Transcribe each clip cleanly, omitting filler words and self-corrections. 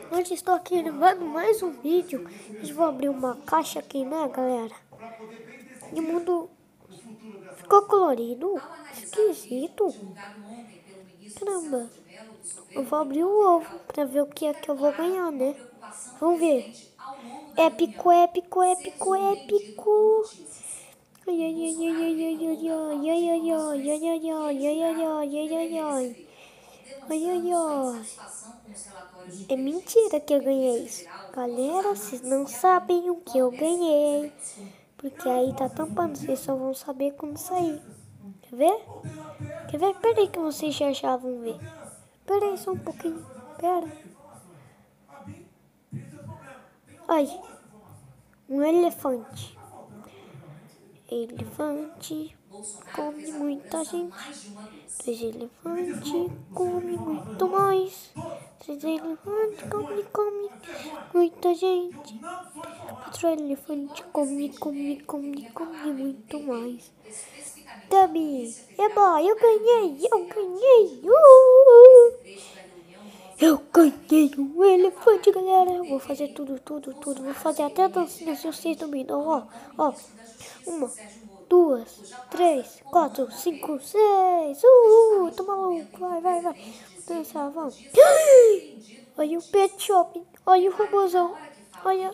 Hoje estou aqui gravando mais um vídeo. Hoje vou abrir uma caixa aqui, né, galera? E o mundo ficou colorido. Esquisito. Caramba. Eu vou abrir o ovo pra ver o que é que eu vou ganhar, né? Vamos ver. Épico, épico, épico, épico. Ai, ai, ai, ai, ai, ai, ai, ai, ai, ai, ai, ai, ai, ai, ai, ai, ai, ai, ai. Ai, ai, ai. É mentira que eu ganhei isso. Galera, vocês não sabem o que eu ganhei. Porque aí tá tampando. Vocês só vão saber quando sair. Quer ver? Quer ver? Pera aí que vocês já vão ver. Pera aí só um pouquinho. Pera. Ai. Um elefante. Elefante come muita gente. 3 elefantes come muito mais. 3 elefantes come muita gente. 4 elefantes come muito mais. Gabi, eba, eu ganhei. Eu ganhei um elefante, galera. Eu vou fazer tudo. Vou fazer até a dancinha se vocês dominam. Ó. 1, 2, 3, 4, 5, 6. Tô maluco. Vai. Dançar, vamos. Olha o pet shop. Olha o robôzão. Olha.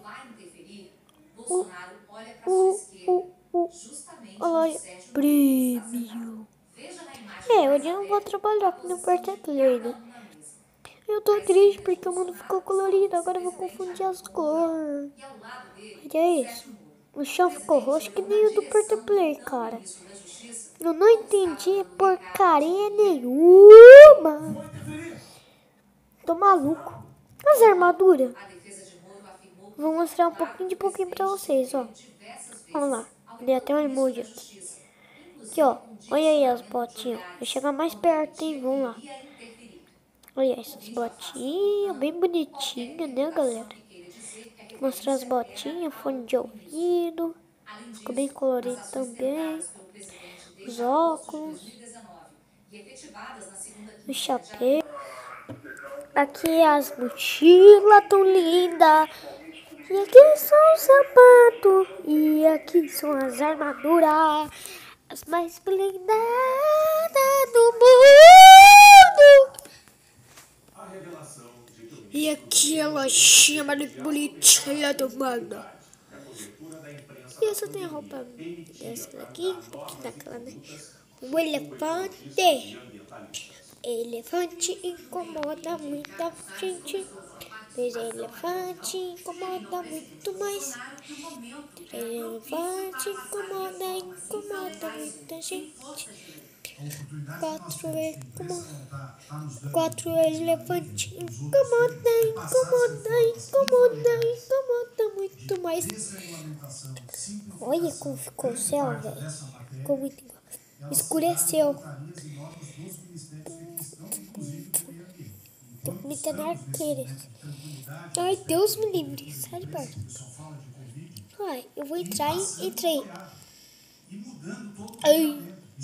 Olha. Prêmio. Hoje eu não vou trabalhar aqui no Porta Play, né? Eu tô triste porque o mundo ficou colorido. Agora eu vou confundir as cores. Olha isso. O chão ficou roxo que nem o do Porta Play, cara. Eu não entendi porcaria nenhuma. Tô maluco. As armaduras. Vou mostrar um pouquinho pra vocês, ó. Vamos lá. Dei até um emoji aqui. Aqui, ó. Olha aí as botinhas. Vou chegar mais perto, hein? Vamos lá. Olha essas botinhas, bem bonitinhas, né, galera? Vou mostrar as botinhas, fone de ouvido. Ficou bem colorido também. Os óculos. O chapéu. Aqui as mochilas tão lindas. E aqui são os sapatos. E aqui são as armaduras. As mais blindadas do mundo. E aqui a lojinha mais bonitinha do mundo. E essa tem a roupa dessa daqui, um pouquinho daquela, né? O elefante. Elefante incomoda muita gente. 3 elefantes incomoda muito mais. 3 elefantes incomoda muita gente. 4 elefantes incomoda muito mais. Olha como ficou o céu, velho. Ficou muito igual. Escureceu. Tô com muita arqueiras. Ai, Deus me livre. Sai de perto. Ai, eu vou entrar e entrei. Ai.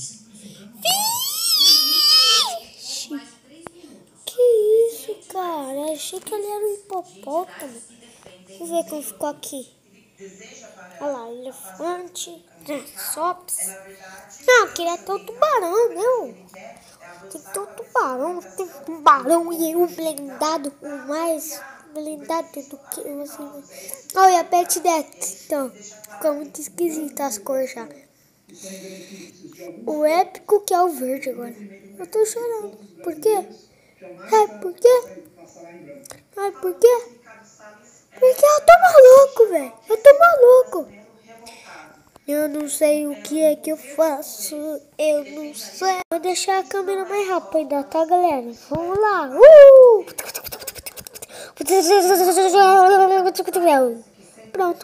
Vixe. Que isso, cara? Achei que ele era um hipopótamo. Vamos ver como ficou aqui. Olha lá, elefante, sops. Não, eu queria ter o tubarão, não. Tem que ter o tubarão. Tem tubarão e um blindado, o mais blindado do que você. Olha a pet deck. Então, ficou muito esquisito as cores já. O épico que é o verde agora. Eu tô chorando. Por quê? Por quê? Porque eu tô maluco, velho. Eu tô maluco. Eu não sei o que é que eu faço. Eu não sei. Vou deixar a câmera mais rápida, tá, galera? Vamos lá. Pronto.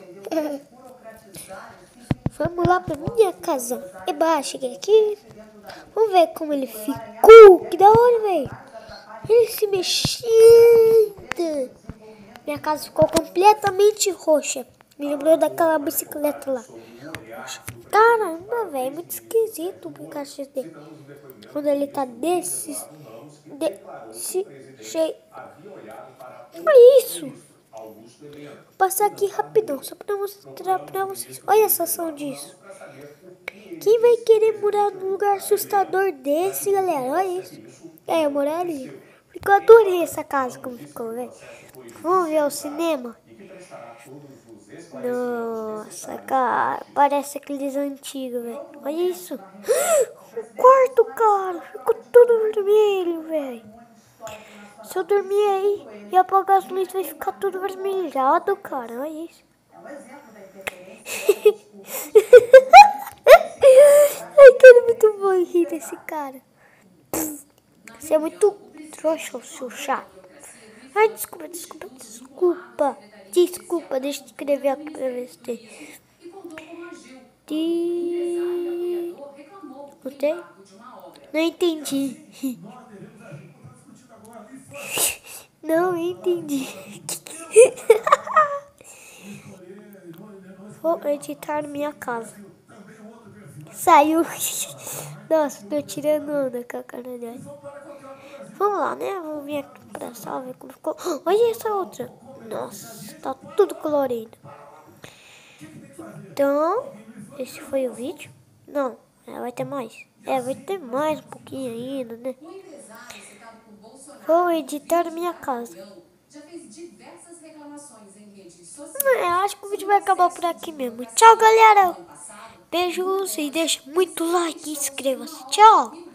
Vamos lá pra minha casa. Eba, cheguei aqui. Vamos ver como ele ficou. Que da hora, velho. Ele se mexendo. Minha casa ficou completamente roxa. Me lembrou daquela bicicleta lá. Caramba, velho. Muito esquisito o Pikachu dele. Quando ele tá desse jeito. Olha isso. Vou passar aqui rapidão, só pra mostrar pra vocês. Olha a sensação disso. Quem vai querer morar num lugar assustador desse, galera? Olha isso. Eu moraria. Porque eu adorei essa casa como ficou, velho. Vamos ver o cinema? Nossa, cara. Parece aqueles antigos, velho. Olha isso. O quarto, cara. Ficou tudo vermelho, velho. Se eu dormir aí e apagar as luzes, vai ficar tudo vermelhado, cara. Olha isso. Ai, cara, é muito bom rir desse cara. Você é muito trouxa, seu chato. Ai, desculpa. Deixa eu escrever aqui pra ver se tem. Gostei? Não entendi. Não entendi. Vou editar minha casa. Saiu. Nossa, tô tirando onda com a cara dela. Vamos lá, né? Vamos vir aqui pra sala, ver como ficou. Olha essa outra. Nossa, tá tudo colorido. Então, esse foi o vídeo. Não, vai ter mais. Vai ter mais um pouquinho ainda, né? Vou editar minha casa. Acho que o vídeo vai acabar por aqui mesmo. Tchau, galera. Beijos e deixa muito like e inscreva-se. Tchau.